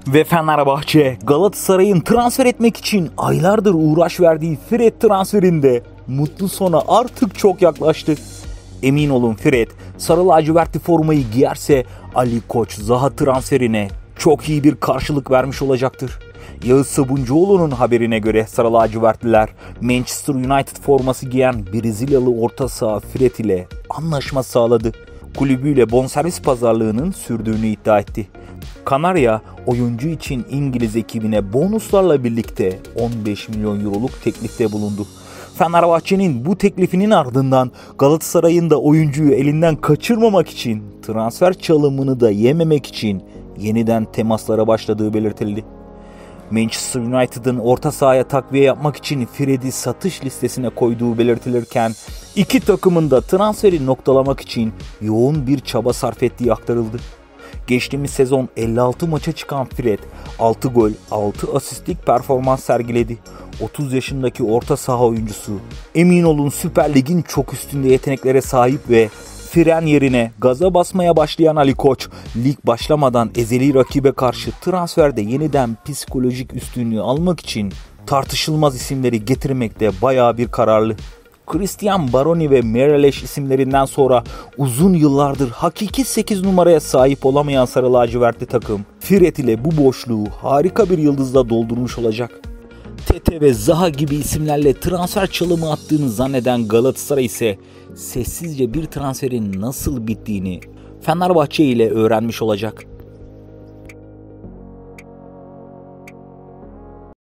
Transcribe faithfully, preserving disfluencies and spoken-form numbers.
Ve Fenerbahçe Galatasaray'ın transfer etmek için aylardır uğraş verdiği Fred transferinde mutlu sona artık çok yaklaştı. Emin olun Fred sarı lacivertli formayı giyerse Ali Koç Zaha transferine çok iyi bir karşılık vermiş olacaktır. Yağız Sabuncuoğlu'nun haberine göre sarı lacivertliler Manchester United forması giyen Brezilyalı orta saha Fred ile anlaşma sağladı. Kulübüyle bonservis pazarlığının sürdüğünü iddia etti. Kanarya oyuncu için İngiliz ekibine bonuslarla birlikte on beş milyon euroluk teklifte bulundu. Fenerbahçe'nin bu teklifinin ardından Galatasaray'ın da oyuncuyu elinden kaçırmamak için, transfer çalımını da yememek için yeniden temaslara başladığı belirtildi. Manchester United'ın orta sahaya takviye yapmak için Fred'i satış listesine koyduğu belirtilirken iki takımın da transferi noktalamak için yoğun bir çaba sarf ettiği aktarıldı. Geçtiğimiz sezon elli altı maça çıkan Fred altı gol, altı asistlik performans sergiledi. otuz yaşındaki orta saha oyuncusu emin olun Süper Lig'in çok üstünde yeteneklere sahip ve fren yerine gaza basmaya başlayan Ali Koç, lig başlamadan ezeli rakibe karşı transferde yeniden psikolojik üstünlüğü almak için tartışılmaz isimleri getirmekte bayağı bir kararlı. Christian Baroni ve Meireles isimlerinden sonra uzun yıllardır hakiki sekiz numaraya sahip olamayan sarı lacivertli takım Fred ile bu boşluğu harika bir yıldızla doldurmuş olacak. Tete ve Zaha gibi isimlerle transfer çalımı attığını zanneden Galatasaray ise sessizce bir transferin nasıl bittiğini Fenerbahçe ile öğrenmiş olacak.